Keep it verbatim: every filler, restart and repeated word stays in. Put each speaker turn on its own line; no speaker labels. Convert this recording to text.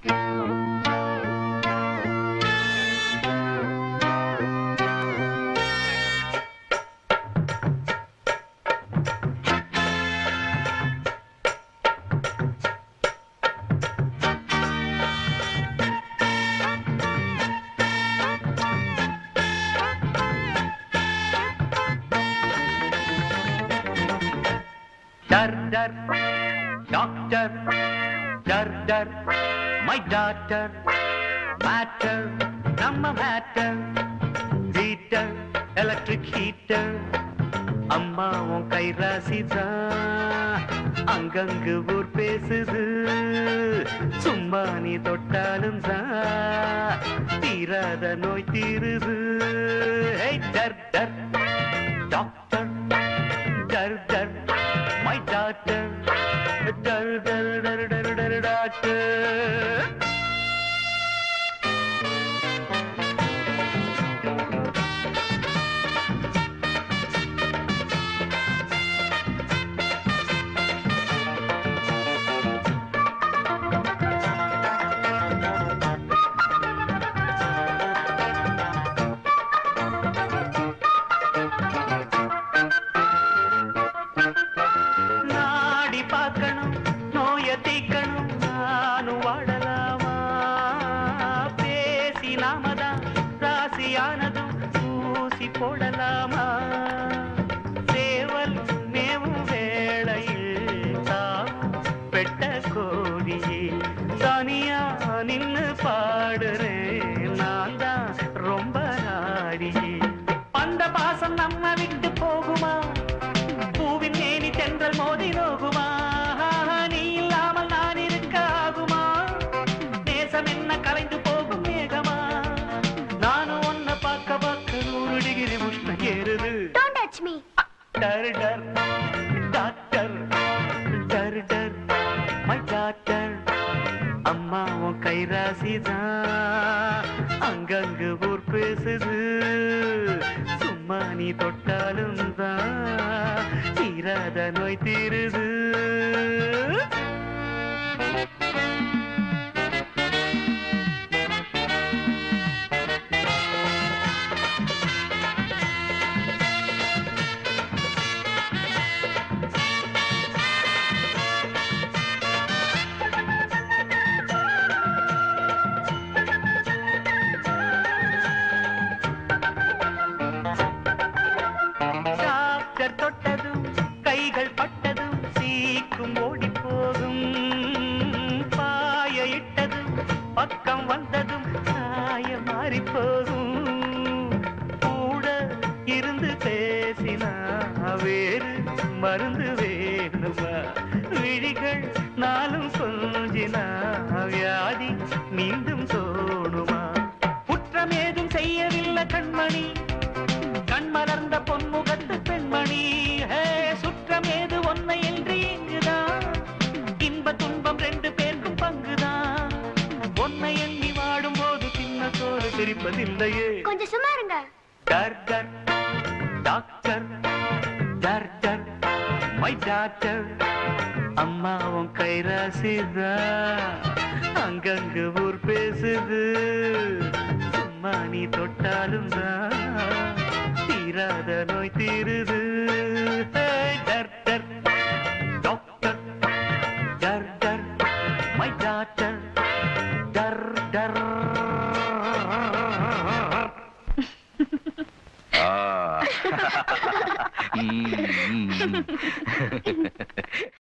Dar dar, doctor, dar dar, my daughter, matter, நம்ம matter, heater, electric heater, அம்மா உன் கை ராசிதான், அங்கங்கு ஊர் பேசுது, சும்மா நீ தொட்டாலும் தான், தீராத நோய் தீருது. Hey, dar dar, doctor, dar dar, my daughter, dar dar dar dar dar doctor. பார்க்கணும் நோய தீக்கணும் நானும் வாழலாமா பேசி நாமதான் ராசியானதும் ஊசி போடலாமா சேவல் மேவும் வேளையில் தாவும் பெட்ட கோடியே தனியா நின்னு பாடுறேன் நான் தான் ரொம்ப நாடியே அந்த பாசம் நம்ம விட்டு போகுமா பூவின் மேனி தென்றல் மோதி நோகுமா நீ இல்லாமல் நான் இருக்க ஆகுமா நேசம் என்ன கலைந்து போகும் மேகமா நானும் ஒன்ன பார்க்க பார்க்க நூறு டிகிரி உஷ்ணம் ஏறுது டர் டர் டாக்டர் டர் டர் மை டாக்டர் அம்மா உன் கை ராசிதான் அங்கங்கு ஊர் பேசுது சும்மா நீ தொட்டாலும் தான் தீராத நோய் தீருது. டாக்டர் தொட்டதும் கைகள் பட்டதும் சீக்கும் ஓடி போகும் பாய இட்டதும் பக்கம் வந்ததும் சாய மாறி போகும் கூட இருந்து பேசினா வேறு மருந்து வேணுமா விழிகள் நாளும் கொஞ்சினா வியாதி மீண்டும் தோணுமா குற்றம் ஏதும் செய்யவில்லை கண்மணி கண் மலர்ந்த பொன்முகத்து பெண்மணி சுற்றம் ஏது ஒன்னை என்று இங்குதான் இன்ப துன்பம் ரெண்டு பேருக்கும் பங்குதான் ஒன்னை எண்ணி வாடும் போது சின்ன சோறு பிரிப்பதில்லையே
கொஞ்சம் சும்மா இருங்க
டர் டர் டாக்டர் டர் டர் மை டாக்டர் அம்மா உன் கை ராசிதான் அங்கங்கு ஊர் பேசுது சும்மா நீ தொட்டாலும் தான் தீராத நோய் தீருது. டர் டர் டாக்டர் டர் டர் மை டாக்டர் டர் டர். ஆ